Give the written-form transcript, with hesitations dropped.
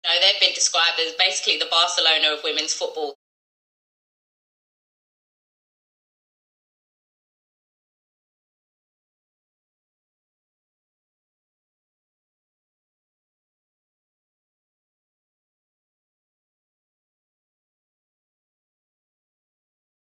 No, they've been described as basically the Barcelona of women's football.